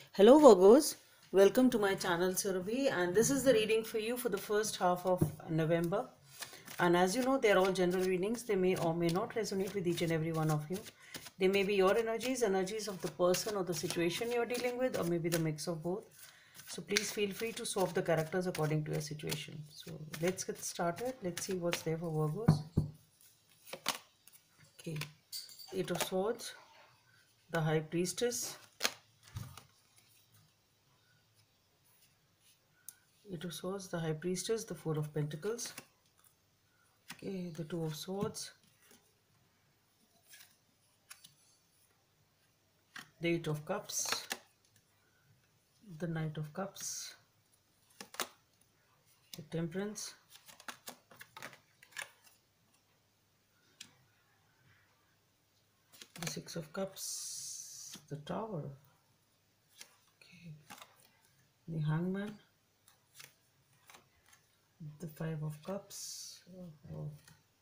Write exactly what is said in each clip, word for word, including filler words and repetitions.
Hello Virgos, welcome to my channel Surabhi, and this is the reading for you for the first half of November. And as you know, they are all general readings. They may or may not resonate with each and every one of you. They may be your energies, energies of the person or the situation you're dealing with, or maybe the mix of both. So please feel free to swap the characters according to your situation. So let's get started. Let's see what's there for Virgos. Okay, Eight of Swords, the High Priestess, Eight of Swords, the High Priestess, the Four of Pentacles. Okay, the Two of Swords, the Eight of Cups, the Knight of Cups, the Temperance, the Six of Cups, the Tower, okay, the Hangman, the Five of Cups, oh, oh.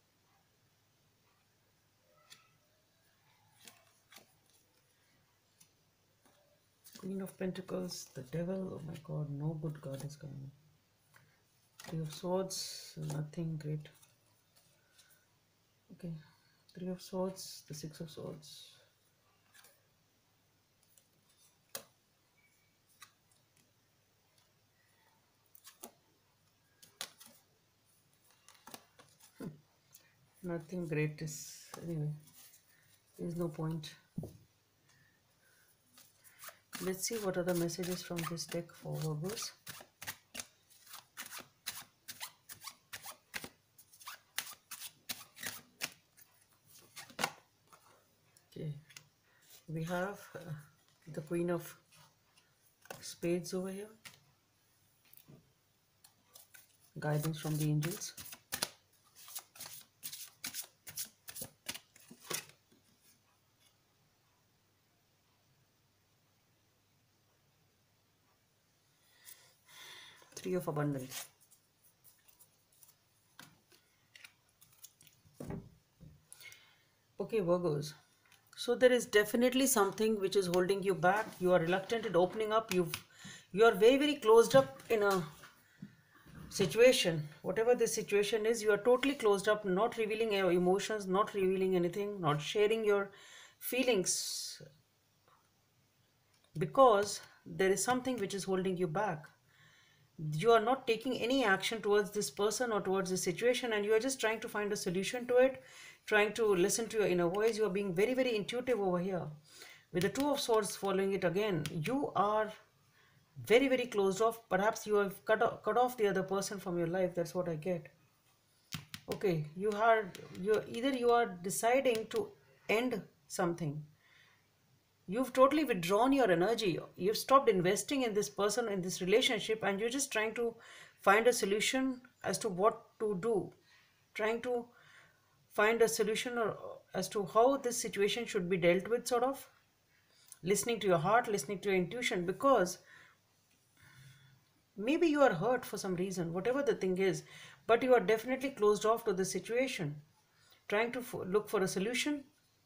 Queen of Pentacles, the Devil, oh my god, no good card is coming. Three of Swords, nothing great. Okay, Three of Swords, the Six of Swords. Nothing great is, anyway, there's no point. Let's see what are the messages from this deck for Virgos. Okay, we have uh, the Queen of Spades over here, guidance from the angels. Three of Abundance. Okay, Virgos. So there is definitely something which is holding you back. You are reluctant in opening up. You've, you are very, very closed up in a situation. Whatever the situation is, you are totally closed up, not revealing your emotions, not revealing anything, not sharing your feelings, because there is something which is holding you back. You are not taking any action towards this person or towards this situation, and you are just trying to find a solution to it, trying to listen to your inner voice. You are being very, very intuitive over here. With the Two of Swords following it again, you are very, very closed off. Perhaps you have cut off, cut off the other person from your life. That's what I get. Okay, you are you either you are deciding to end something. You've totally withdrawn your energy. You've stopped investing in this person, in this relationship, and you're just trying to find a solution as to what to do. Trying to find a solution or as to how this situation should be dealt with, sort of. Listening to your heart, listening to your intuition, because maybe you are hurt for some reason, whatever the thing is, but you are definitely closed off to the situation. Trying to look for a solution.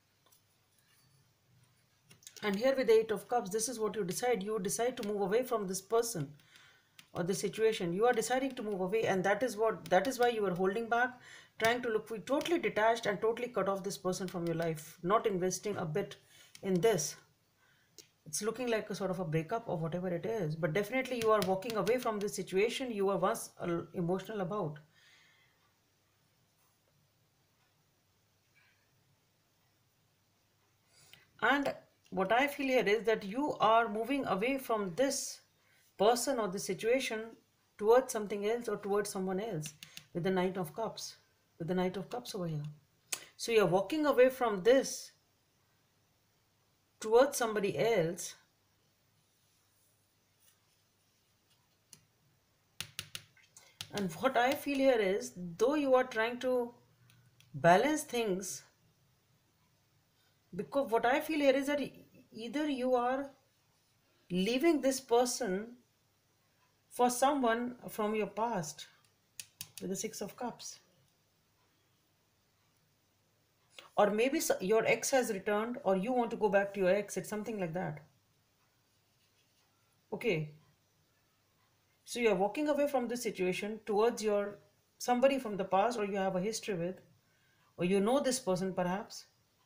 And here with the Eight of Cups, this is what you decide. You decide to move away from this person or the situation. You are deciding to move away, and that is what that is why you are holding back, trying to look for totally detached and totally cut off this person from your life, not investing a bit in this. It's looking like a sort of a breakup or whatever it is, but definitely you are walking away from this situation you were once uh, emotional about. And what I feel here is that you are moving away from this person or the situation towards something else or towards someone else with the Knight of Cups, with the Knight of Cups over here. So you're walking away from this towards somebody else. And what I feel here is, though you are trying to balance things, because what I feel here is that either you are leaving this person for someone from your past with the Six of Cups, or maybe your ex has returned or you want to go back to your ex. It's something like that. Okay, so you are walking away from this situation towards your somebody from the past, or you have a history with, or you know this person perhaps.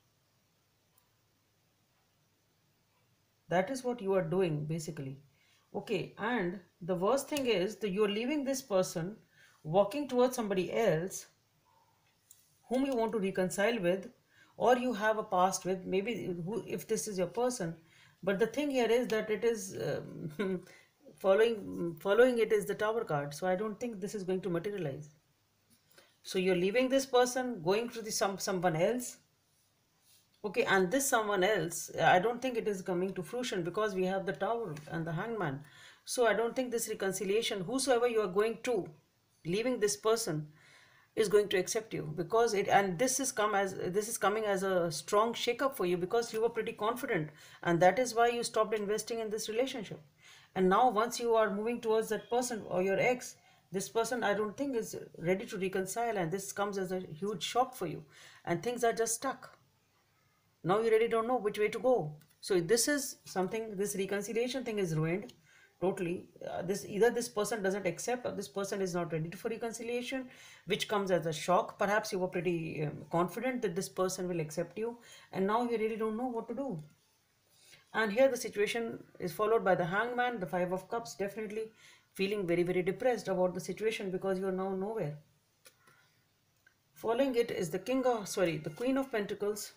That is what you are doing basically. Okay, and the worst thing is that you're leaving this person, walking towards somebody else whom you want to reconcile with, or you have a past with, maybe who, if this is your person. But the thing here is that it is um, following following it is the tower card, so I don't think this is going to materialize. So you're leaving this person, going to the some someone else. Okay, and this someone else, I don't think it is coming to fruition because we have the tower and the hangman. So I don't think this reconciliation, whosoever you are going to, leaving this person, is going to accept you, because it, and this is come as this is coming as a strong shake-up for you because you were pretty confident, and that is why you stopped investing in this relationship. And now once you are moving towards that person or your ex, this person I don't think is ready to reconcile, and this comes as a huge shock for you, and things are just stuck. Now you really don't know which way to go. So this is something, this reconciliation thing is ruined totally. Uh, this either this person doesn't accept, or this person is not ready for reconciliation, which comes as a shock. Perhaps you were pretty um, confident that this person will accept you, and now you really don't know what to do. And here the situation is followed by the hangman, the five of cups, definitely feeling very very depressed about the situation because you are now nowhere. Following it is the king of sorry the queen of pentacles,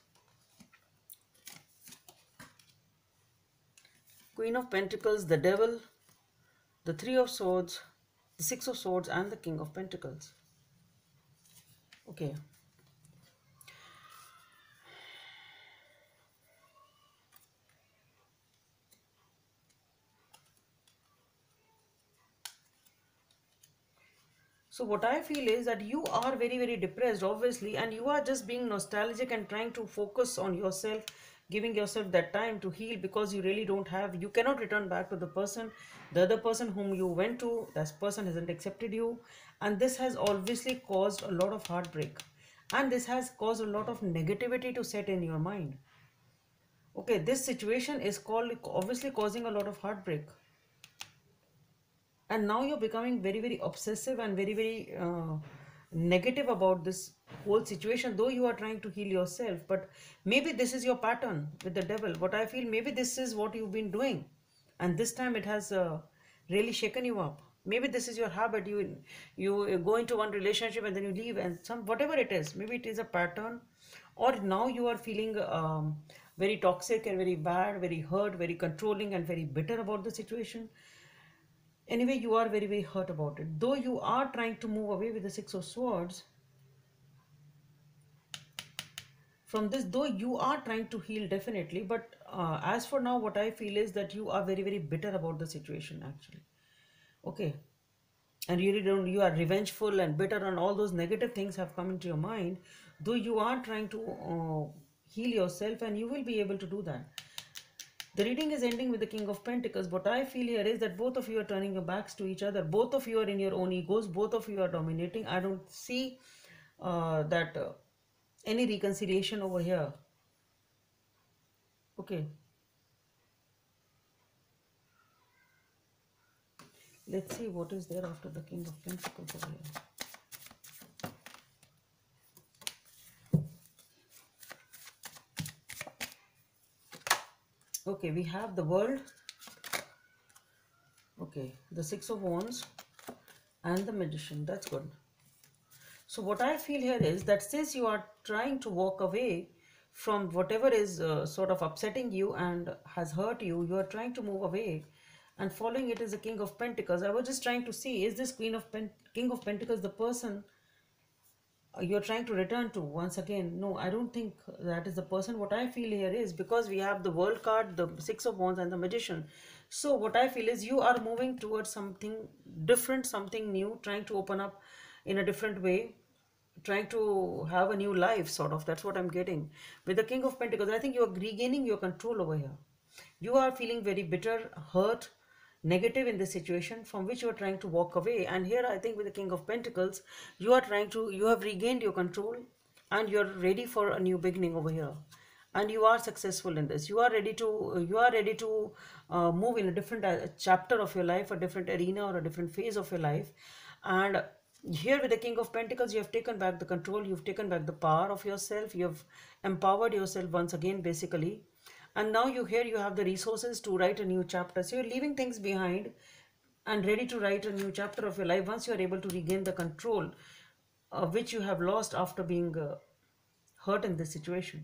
Queen of Pentacles, the Devil, the Three of Swords, the Six of Swords, and the King of Pentacles. Okay. So what I feel is that you are very, very depressed, obviously, and you are just being nostalgic and trying to focus on yourself, giving yourself that time to heal because you really don't have, you cannot return back to the person, the other person whom you went to, that person hasn't accepted you, and this has obviously caused a lot of heartbreak, and this has caused a lot of negativity to set in your mind. Okay, this situation is called obviously causing a lot of heartbreak, and now you're becoming very very obsessive and very very uh, negative about this whole situation, though you are trying to heal yourself. But maybe this is your pattern with the devil. What I feel, maybe this is what you've been doing, and this time it has uh, really shaken you up. Maybe this is your habit. You you go into one relationship and then you leave, and some whatever it is, maybe it is a pattern, or now you are feeling um, very toxic and very bad, very hurt, very controlling, and very bitter about the situation. Anyway, you are very very hurt about it, though you are trying to move away with the Six of Swords from this, though you are trying to heal definitely. But uh, as for now, what I feel is that you are very very bitter about the situation actually. Okay, and you really don't, you are revengeful and bitter, and all those negative things have come into your mind, though you are trying to uh, heal yourself, and you will be able to do that. The reading is ending with the King of Pentacles. What I feel here is that both of you are turning your backs to each other. Both of you are in your own egos. Both of you are dominating. I don't see uh, that uh, any reconciliation over here. Okay. Let's see what is there after the King of Pentacles over here. Okay, we have the World. Okay, the Six of Wands and the Magician. That's good. So what I feel here is that since you are trying to walk away from whatever is uh, sort of upsetting you and has hurt you, you are trying to move away, and following it is the King of Pentacles. I was just trying to see, is this Queen of Pen King of Pentacles the person uh, you're trying to return to once again? No, I don't think that is the person. What I feel here is, because we have the World card, the Six of Wands, and the Magician. So what I feel is you are moving towards something different, something new, trying to open up in a different way, trying to have a new life, sort of. That's what I'm getting with the King of Pentacles. I think you're regaining your control over here. You are feeling very bitter, hurt, negative in this situation from which you are trying to walk away. And here I think with the King of Pentacles, you are trying to, you have regained your control, and you're ready for a new beginning over here. and you are successful in this. You are ready to you are ready to uh, move in a different uh, chapter of your life, a different arena or a different phase of your life. And here with the King of Pentacles, you have taken back the control, you've taken back the power of yourself, you have empowered yourself once again, basically. And now you here you have the resources to write a new chapter. So you're leaving things behind and ready to write a new chapter of your life once you are able to regain the control uh, which you have lost after being uh, hurt in this situation.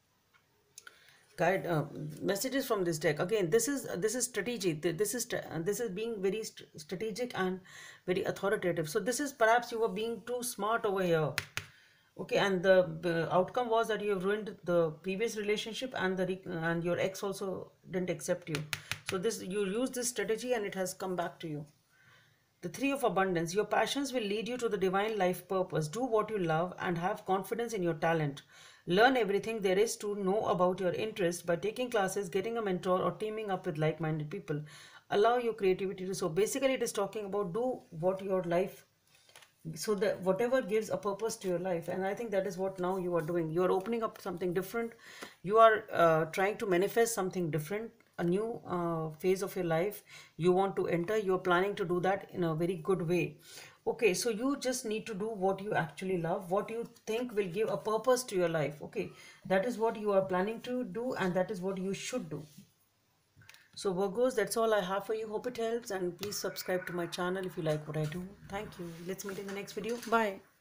Guide uh, messages from this deck. Again, this is this is strategy. Th- this is st- uh, this is being very st- strategic and very authoritative. So this is perhaps you were being too smart over here. Okay, and the, the outcome was that you have ruined the previous relationship, and the re- and your ex also didn't accept you. So this, you use this strategy and it has come back to you. The three of abundance. Your passions will lead you to the divine life purpose. Do what you love and have confidence in your talent. Learn everything there is to know about your interest by taking classes, getting a mentor, or teaming up with like minded people. Allow your creativity to so. Basically, it is talking about do what your life, so that whatever gives a purpose to your life. And I think that is what now you are doing. You are opening up something different. You are uh, trying to manifest something different, a new uh, phase of your life you want to enter. You are planning to do that in a very good way. Okay, so you just need to do what you actually love, what you think will give a purpose to your life. Okay, that is what you are planning to do, and that is what you should do. So Virgos, that's all I have for you. Hope it helps, and please subscribe to my channel if you like what I do. Thank you. Let's meet in the next video. Bye.